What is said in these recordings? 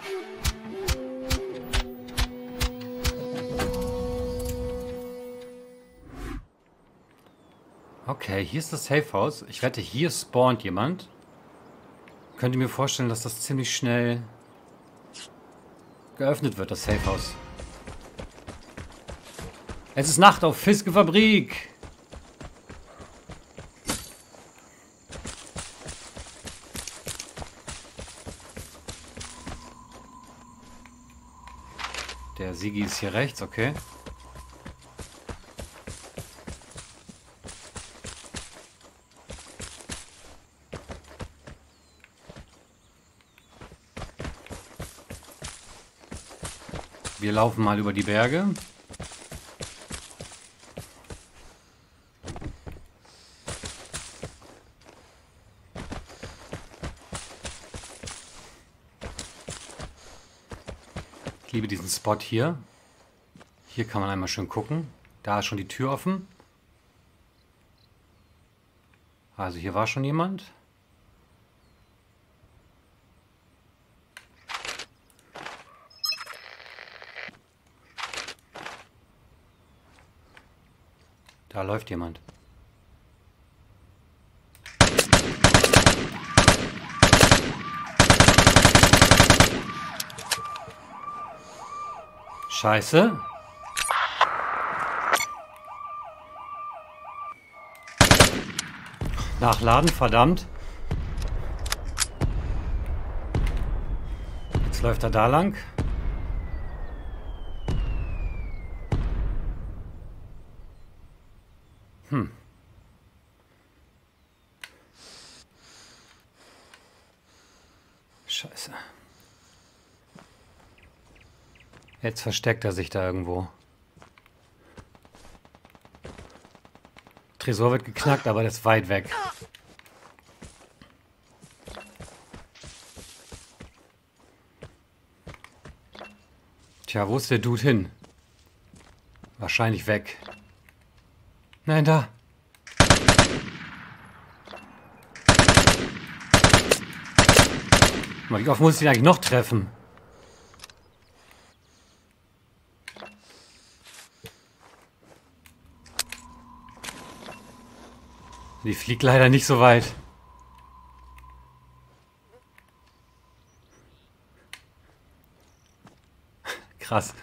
Okay, hier ist das Safe House. Ich wette, hier spawnt jemand. Könnt ihr mir vorstellen, dass das ziemlich schnell geöffnet wird, das Safe House. Es ist Nacht auf Fiskefabrik. Der Sigi ist hier rechts, okay. Wir laufen mal über die Berge. Ich liebe diesen Spot hier. Hier kann man einmal schön gucken. Da ist schon die Tür offen. Also hier war schon jemand. Da läuft jemand. Scheiße. Nachladen, verdammt. Jetzt läuft er da lang. Scheiße. Jetzt versteckt er sich da irgendwo. Tresor wird geknackt, aber der ist weit weg. Tja, wo ist der Dude hin? Wahrscheinlich weg. Nein, da. Wie oft muss ich ihn eigentlich noch treffen? Die fliegt leider nicht so weit. Krass.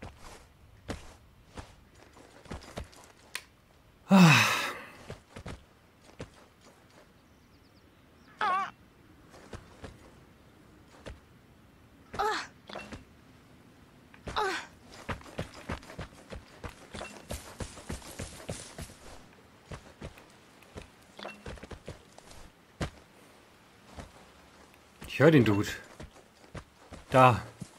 Ich höre den Dude. Da.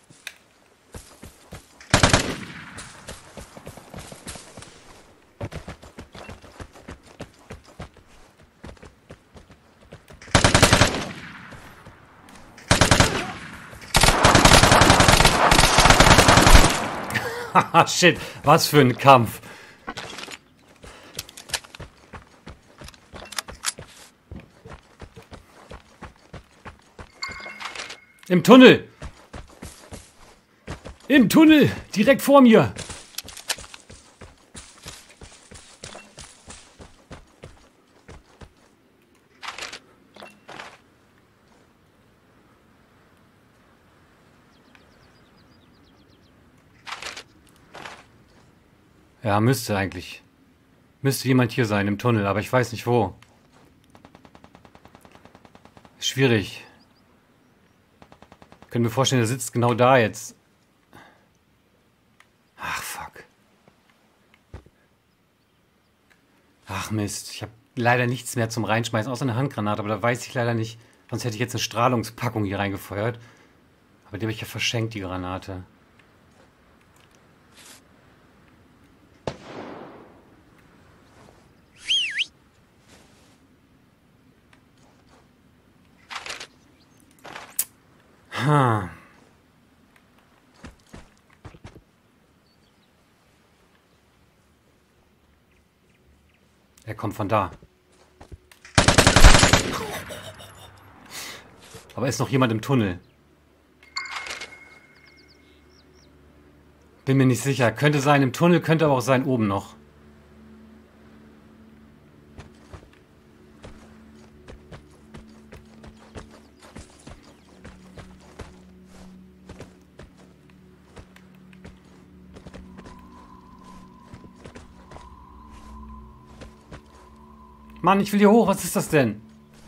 Haha, shit. Was für ein Kampf. Im Tunnel! Im Tunnel! Direkt vor mir! Ja, müsste eigentlich. Müsste jemand hier sein im Tunnel, aber ich weiß nicht wo. Schwierig. Ich könnte mir vorstellen, der sitzt genau da jetzt. Ach, fuck. Ach, Mist. Ich habe leider nichts mehr zum Reinschmeißen, außer eine Handgranate, aber da weiß ich leider nicht. Sonst hätte ich jetzt eine Strahlungspackung hier reingefeuert. Aber die habe ich ja verschenkt, die Granate. Ha. Er kommt von da. Aber ist noch jemand im Tunnel? Bin mir nicht sicher. Könnte sein im Tunnel, könnte aber auch sein oben noch. Mann, ich will hier hoch. Was ist das denn?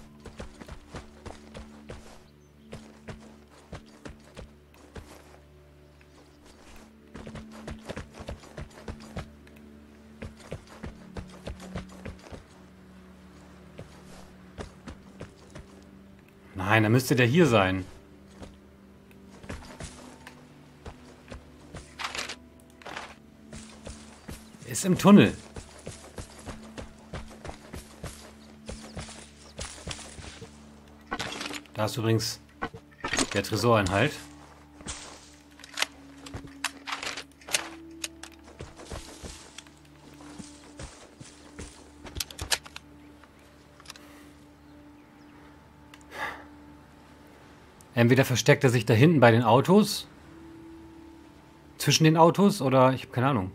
Nein, dann müsste der hier sein. Ist im Tunnel. Da ist übrigens der Tresoreinhalt. Entweder versteckt er sich da hinten bei den Autos, zwischen den Autos, oder ich habe keine Ahnung.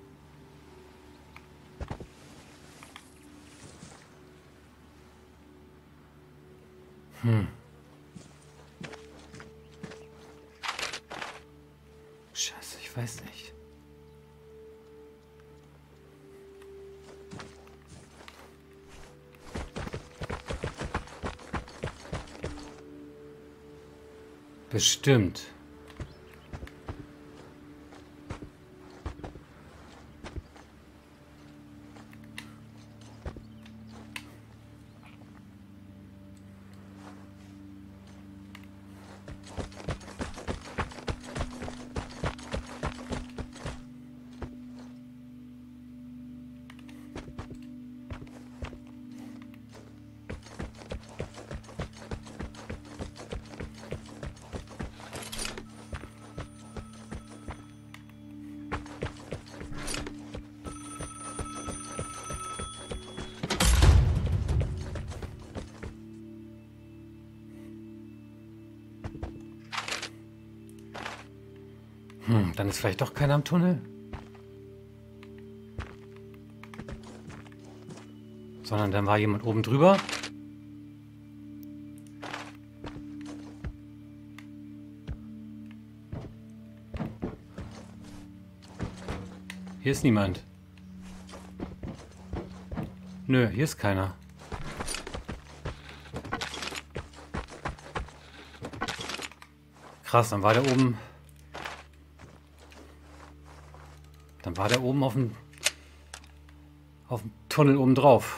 Scheiße, ich weiß nicht. Bestimmt. Dann ist vielleicht doch keiner am Tunnel. Sondern dann war jemand oben drüber. Hier ist niemand. Nö, hier ist keiner. Krass, dann war der oben... Dann war der oben auf dem Tunnel oben drauf.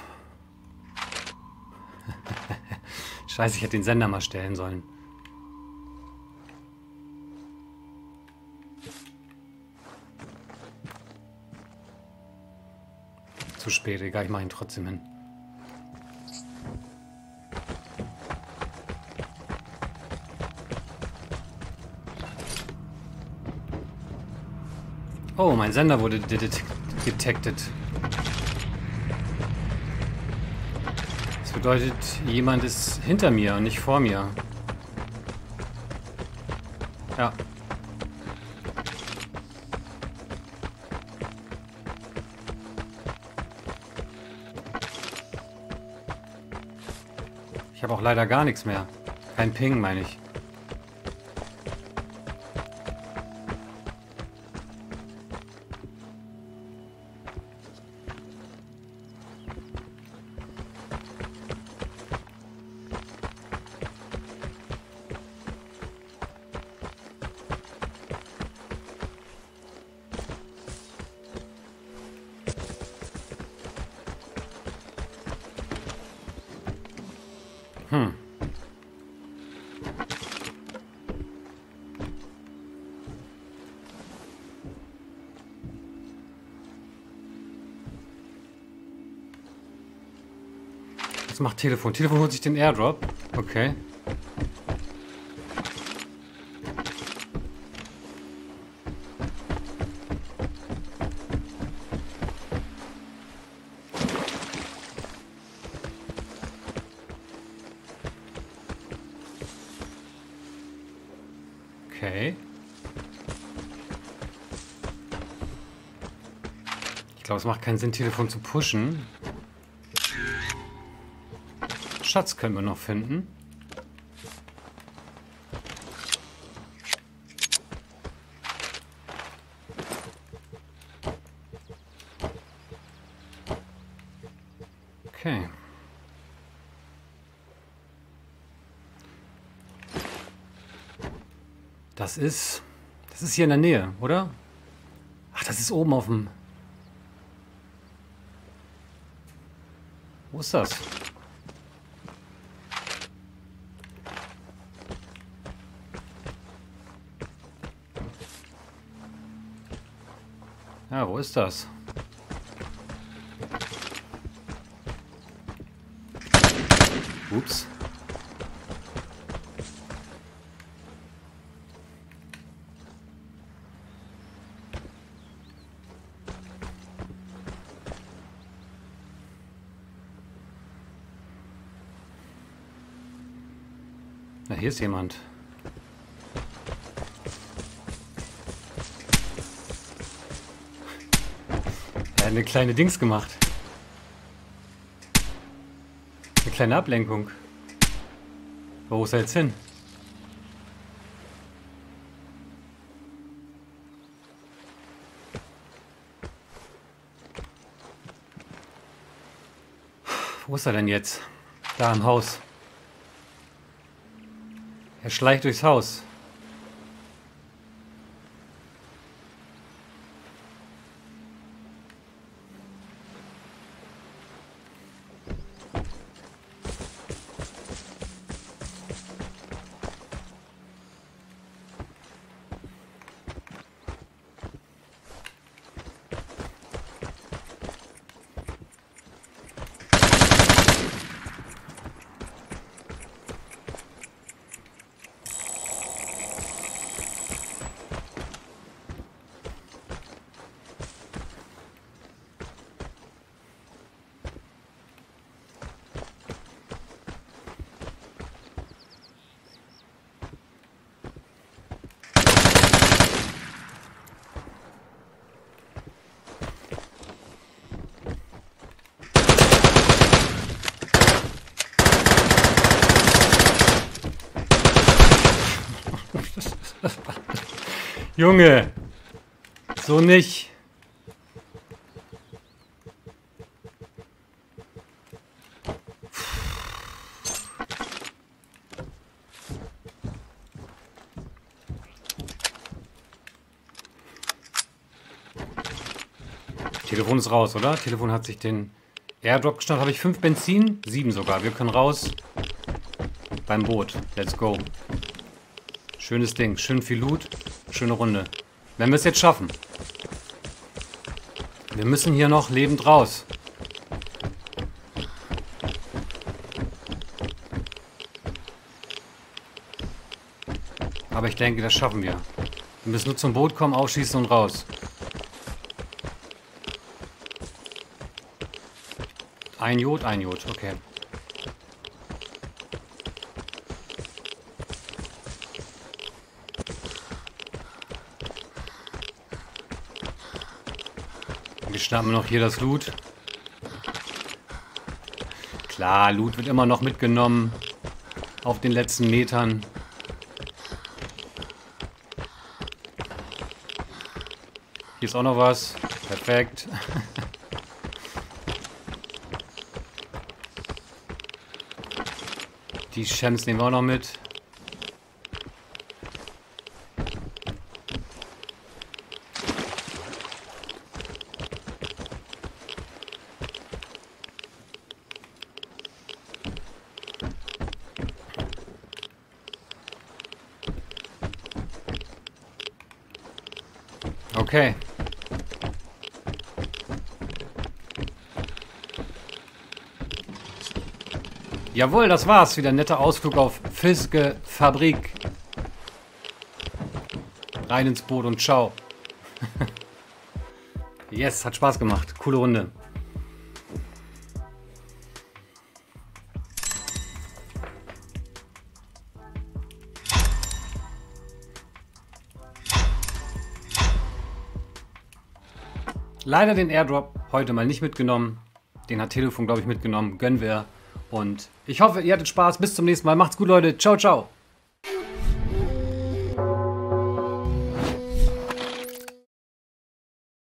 Scheiße, ich hätte den Sender mal stellen sollen. Zu spät, egal, ich mache ihn trotzdem hin. Oh, mein Sender wurde detected. Das bedeutet, jemand ist hinter mir und nicht vor mir. Ja. Ich habe auch leider gar nichts mehr. Kein Ping, meine ich. Was macht Telefon? Telefon holt sich den Airdrop. Okay. Okay. glaube, es macht keinen Sinn, Telefon zu pushen. Schatz können wir noch finden. Okay. Das ist hier in der Nähe, oder? Ach, das ist oben auf dem... Wo ist das? Ja, wo ist das? Ups. Na, hier ist jemand. Er hat eine kleine Dings gemacht. Eine kleine Ablenkung. Wo ist er jetzt hin? Wo ist er denn jetzt? Da im Haus. Er schleicht durchs Haus. Junge, so nicht. Telefon ist raus, oder? Telefon hat sich den Airdrop geschnappt. Habe ich 5 Benzin? 7 sogar. Wir können raus beim Boot. Let's go. Schönes Ding. Schön viel Loot. Schöne Runde. Wenn wir es jetzt schaffen. Wir müssen hier noch lebend raus. Aber ich denke, das schaffen wir. Wir müssen nur zum Boot kommen, aufschießen und raus. Ein Jod, okay. Wir schnappen noch hier das Loot. Klar, Loot wird immer noch mitgenommen. Auf den letzten Metern. Hier ist auch noch was. Perfekt. Die Chems nehmen wir auch noch mit. Okay. Jawohl, das war's. Wieder ein netter Ausflug auf Fiske Fabrik. Rein ins Boot und ciao. Yes, hat Spaß gemacht. Coole Runde. Leider den Airdrop heute mal nicht mitgenommen. Den hat Telefon, glaube ich, mitgenommen. Gönnen wir. Und ich hoffe, ihr hattet Spaß. Bis zum nächsten Mal. Macht's gut, Leute. Ciao, ciao.